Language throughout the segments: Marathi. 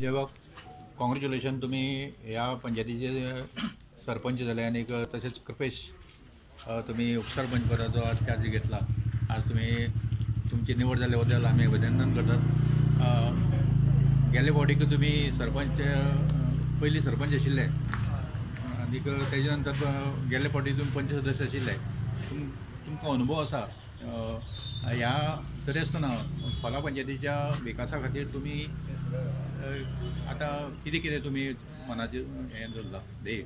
जेव्हा कॉंग्रॅच्युलेशन, तुम्ही या पंचायतीचे सरपंच झाले आणि तसेच कृपेश तुम्ही उपसरपंच पदाचा आज चार्ज घेतला. आज तुम्ही तुमची निवड झाल्याबद्दल आम्ही अभिनंदन करतात. गेले फावटीक तुम्ही सरपंच पयलीं सरपंच आशिल्ले आनी तेजे नंतर गेले फावटी तुम्ही पंच सदस्य आशिल्ले. तुमकां अनुभव आसा ह्या तरी आसतना खोला पंचायतीच्या विकासा खातीर तुम्ही आता कितें तुम्ही मनाचे हें धरला ध्येय?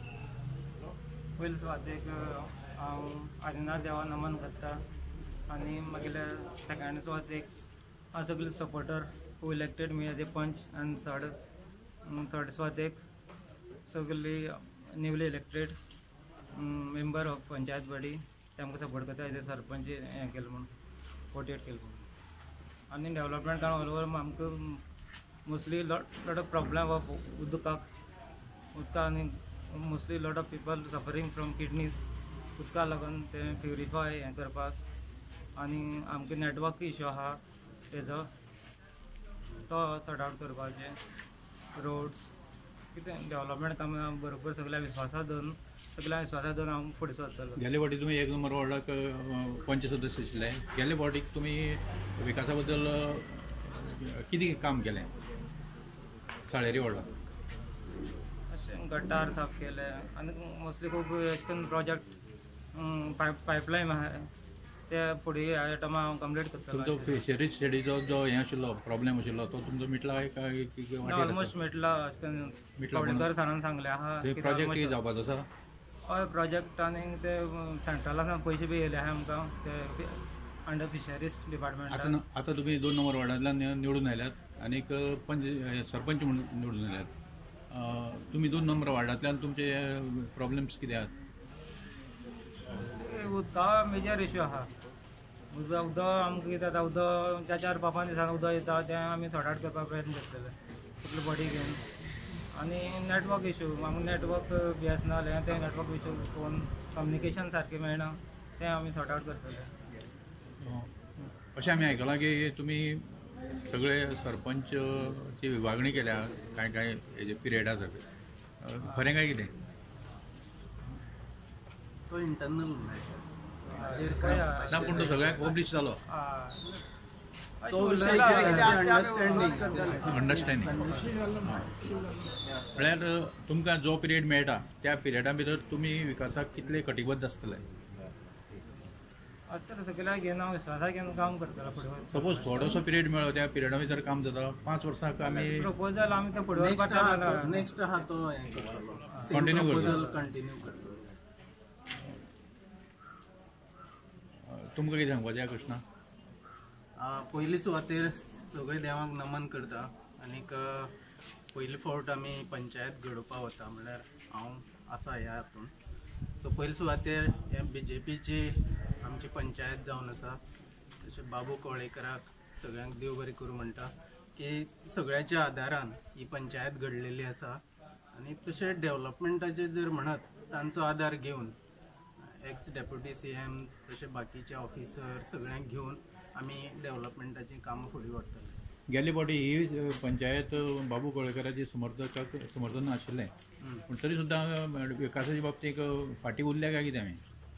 पयलीं सुवातेक हांव आदिनाथ देवा नमन करता आनी मागीर सेकंड सुवातेक हांव सगळे supporter who elected me as a panch आनी थर्ड सुवातेक सगळी newly elected member of panchayat body तेमकां सपोर्ट करता एज ए सरपंच हें केलें म्हणून 48 केलें म्हणून. आनी डेवलपमेंट काम ऑल ओवर आमकां mostly lot of problem of उदका आनी mostly lot of people suffering from kidneys उदका लागून ते प्युरिफाय हें करपाक आनी आमकां नेटवर्क इश्यू आहा तेजो तो सॉर्ट आउट करपाचें. रोड्स कितें डेवलपमेंट काम बरोबर सगळ्या विश्वासा दवरून हांव फुडें सरतलो. गेले फावटी तुम्ही 1 नंबर वॉर्डाक पंच सदस्य आशिल्ले. गेले फावटीक तुम्ही विकासा बद्दल कितें काम केलें साळेरी वॉर्डाक? अशें गटार साफ केले आनी मोस्टली खूब अशें करून प्रोजेक्ट पायपलायन आहा ते फुडें ह्या टायमा हांव कंप्लीट करतलो. तुमचो फिशरीज स्टडीचो जो हें आशिल्लो प्रॉब्लेम आशिल्लो तो तुमचो मिटला काय ऑलमोस्ट मिटला. अशें करून कवडेकर सरान सांगलें आहा प्रोजेक्ट कितें जावपाचो आसा? हय, प्रोजेक्ट आनी ते सेंट्रलान पयशे बी येयले आहा आमकां ते अंडर फिशरीज डिपार्टमेंट. आता तुम्ही 2 नंबर वॉर्डांतल्यान निवडून आयल्यात आनी सरपंच म्हणून निवडून आयल्यात. तुम्ही 2 नंबर वॉर्डांतल्यान तुमचे प्रॉब्लेम्स कितें आहात? उदका मेजर इश्यू आहा. उदक आमकां कितें जाता उदक 4 5 दिसान उदक येता तें आमी सॉर्ट आउट करपाक प्रयत्न करतले सगळी बॉडी घेवन. आनी नेटवर्क इश्यू आमकां नेटवर्क BSNL हें तें नेटवर्क इश्यू फोन कम्युनिकेशन सारकें मेळना तें आमी सॉर्ट आउट करतले. अशें आमी आयकलां की तुमी सगळे सरपंचची विभागणी केल्या काय हेजे पिरियडा सारकें. खरें काय कितें? तो इंटरनल ना पूण तो सगळ्याक पब्लीश जालो. तो विषय अंडरस्टँडींग म्हळ्यार तुमकां जो पिरियड मेळटा त्या पिरियडा भितर तुमी विकासाक कितले कटिबद्ध आसतले? आतां सगळ्याक घेवन हांव विश्वासा घेवन काम करतलो फुडें. सपोज थोडोसो पिरियड मेळ्ळो त्या पिरियडा भितर काम जाता 5 वर्सांक आमी प्रपोजल आमी ते फुडें व्हरपाक नेक्स्ट आहा तो कंटिन्यू करतलो. तुमकां कितें सांगपाचें कृष्णा? पयली सुवातेर सगळे देवाक नमन करता आनीक पयली फावट आमी पंचायत घडोवपाक वता म्हळ्यार हांव आसा ह्या हातून. सो पयली सुवातेर हे BJPची आमची पंचायत जावन आसा. तशें बाबू कवळेकराक सगळ्यांक देव बरें करूं म्हणटा की सगळ्याच्या आदारान ही पंचायत घडलेली आसा. आनी तशें डेवलपमेंटाचे जर म्हणत तांचो आदार घेवन एक्स डेप्युटी CM तशें बाकीचे ऑफिसर सगळ्यांक घेवन आमी डेवलपमेंटाची कामां फुडें व्हरतले. गेले फावटी ही पंचायत बाबू कवळेकराची समर्थन आशिल्लें पूण तरी सुद्दां विकासाच्या बाबतीक फाटीं उरल्या काय कितें आमी?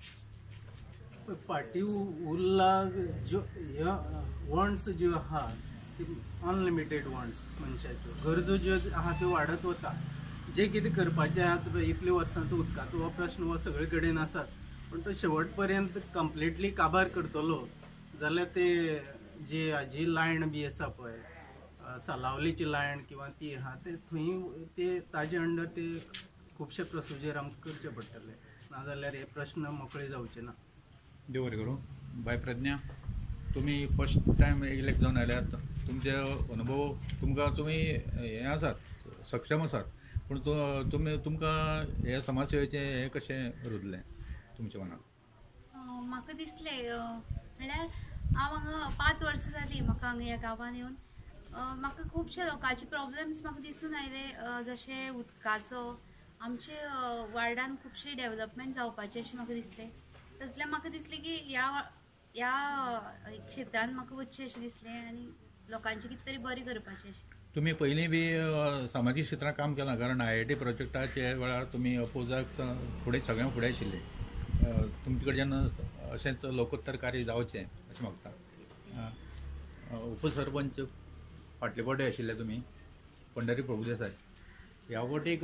फाटीं उरला ज्यो ह्यो वॉन्ट्स ज्यो आहा अनलिमिटेड वॉन्ट्स मनशाच्यो गरजो ज्यो आहा त्यो वाडत वता. जे कितें करपाचें आहा इतल्या वर्सांचो उदकाचो हो प्रश्न हो सगळे कडेन आसात पूण तो शेवट पर्यंत कंप्लिटली काबार करतलो जाल्यार ते जी लायन बी आसा पळय सालावलीची लायन किंवा ती आहा ते थंय ते ताजे अंडर ते खुबशे प्रोसिजर आमकां करचे पडटले नाजाल्यार हे प्रश्न मोकळे जावचे ना. देव बरें करूं. बाय प्रज्ञा, तुमी फर्स्ट टायम इलेक्ट जावन आयल्यात. तुमचे अनुभव तुमी हें आसात सक्षम आसात पूण तुमकां हे समाज सेवेचें हें कशें रुजलें तुमच्या मनाक? म्हाका दिसलें म्हळ्यार हांव हांगा 5 वर्सां जालीं म्हाका हांगा ह्या गांवांत येवन. म्हाका खुबशे लोकांचे प्रॉब्लेम्स म्हाका दिसून आयले जशें उदकाचो. आमचे वार्डान खुबशे डेवलपमेंट जावपाचें अशें म्हाका दिसलें. तातूंतल्यान म्हाका दिसलें की ह्या क्षेत्रांत म्हाका वचचें अशें दिसलें आनी लोकांचें कितें तरी बरें करपाचें अशें. तुम्ही पयलीं बी सामाजीक क्षेत्रांत काम केलां, कारण IIT प्रोजेक्टाचे वेळार तुमी अपोजाक फुडें सगळ्यां फुडें आशिल्ले. तुमचे कडच्यान अशेंच लोकोत्तर कार्य जावचें अशें मागता. उपसरपंच फाटले फावटी आशिल्ले तुमी, पंढरी प्रभुदेसाय. ह्या फावटीक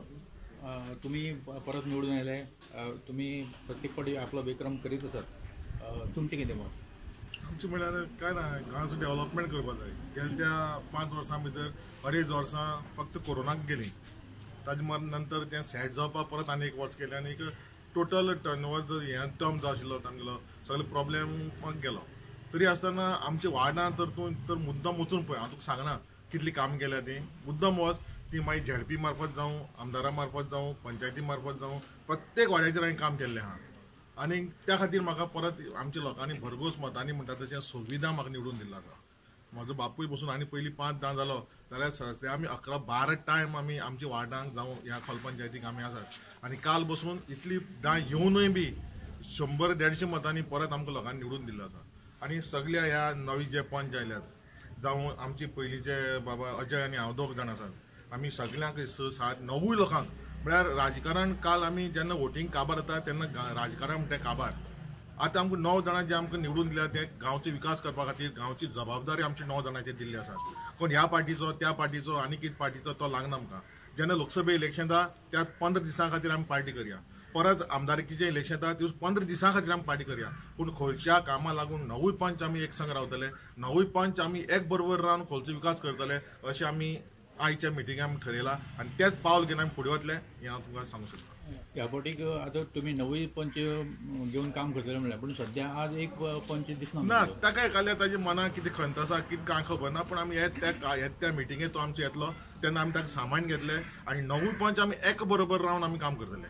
तुमी परत निवडून आयले, तुमी प्रत्येक फावटी आपलो विक्रम करीत आसात. तुमचें कितें मत? आमचें म्हळ्यार काय ना, गांवचो डेव्हलपमेंट करपाक जाय. गेल्या त्या 5 वर्सां भितर 2.5 वर्सां फक्त कोरोनाक गेली. ताजे नंतर तें सेट जावपाक परत आनी 1 वर्स केलें, आनी टोटल टर्नओवर जो हें टर्म जो आशिल्लो तांगेलो सगळो प्रॉब्लेम गेलो. तरी आसतना आमच्या वार्डांत तर तूं तर मुद्दम वचून पळय, हांव तुका सांगना कितली काम केल्या ती. मुद्दम वच, ती मागीर ZP मार्फत जावं, आमदारा मार्फत जावं, पंचायती मार्फत जावं, प्रत्येक वाड्याचेर हांवें काम केल्लें आहा. आनी त्या खातीर म्हाका परत आमच्या लोकांनी भरघोस मतांनी म्हणटा तशें सुविधा म्हाका निवडून दिल्लो आसा. म्हजो बापूय बसून आनी पयलीं 5-10 जालो जाल्यार सहसा आमी 11-12 टायम आमी आमच्या वार्डांक जावं ह्या खोल पंचायतीक आमी आसात. आनी काल बसून इतली येवनूय बी 100-150 मतांनी परत आमकां लोकांनी निवडून दिल्लो आसा. आनी सगळ्या ह्या नवी जे पंच आयल्यात जावं आमचे पयलींचे बाबा अजय आनी हांव 2 जाण आसात, आमी सगळ्यांक 6-7-9 लोकांक म्हळ्यार राजकारण काल आमी जेन्ना वोटींग काबार जाता तेन्ना राजकारण म्हणटा काबार. आतां आमकां 9 जाणां जे आमकां निवडून दिल्या ते गांवचो विकास करपा खातीर गांवची जबाबदारी आमची 9 जाणांचेर दिल्ली आसा. कोण ह्या पार्टीचो त्या पार्टीचो आनी कितें पार्टीचो तो लागना आमकां. जेन्ना लोकसभा इलेक्शन जाता त्या 15 दिसां खातीर आमी पार्टी करया. परत आमदारकीचें इलेक्शन जाता त्या 15 दिसां खातीर आमी पार्टी करया. पूण खंयच्या कामां लागून 9 पंच आमी एक संग रावतले, 9 पंच आमी एक बरोबर रावन खंयचो विकास करतले अशें आमी आयच्या मिटिंगांत आमी ठरयलां. आनी तेंच पावल घेवन आमी फुडें वतले हें हांव तुमकां सांगूंक सोदतां. ह्या फावटीक आतां तुमी 9 पंच घेवन काम करतले म्हणल्यार, पूण सद्या आज एक पंच दिसना ना, ताका एकाल्या ताच्या मनाक कितें खंत आसा कितें कांय खबर ना. पूण आमी त्या मिटिंगेक तो आमचो येतलो तेन्ना आमी ताका सामान घेतले आनी 9 पंच आमी एक बरोबर रावन आमी काम करतले.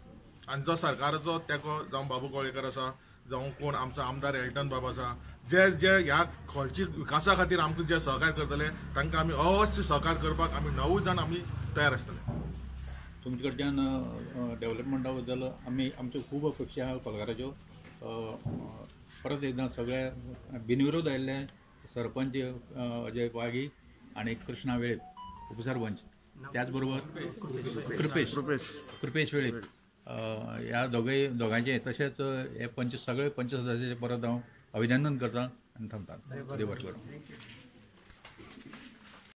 आनी जो सरकाराचो तेको जावं बाबू कवळेकर आसा जावं कोण आमचो आमदार एल्टन बाब आसा, जे ह्या खोलची विकासा खातीर आमकां जे सहकार्य करतले तांकां आमी अवश्य सहकार्य करपाक आमी 9 जाण आमी तयार आसतले. तुमचे कडच्यान डेव्हलपमेंटा बद्दल आमच्यो खूब अपेक्षा आहा कोलकाराच्यो. परत एकदां सगळे बिनविरोध आयिल्ले सरपंच अजय वागी आनी कृष्णा वेळीप उपसरपंच, त्याच बरोबर कृपेश वेळीप, ह्या दोगांचे तशेंच हे सगळे पंच सदस्याचे परत हांव अभिनंदन करता आनी थांबता. देव बरें करूं.